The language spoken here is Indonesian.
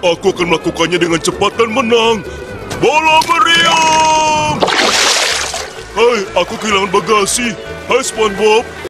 Aku akan melakukannya dengan cepat dan menang. Bola meriam! Hai, aku kehilangan bagasi. Hai, SpongeBob.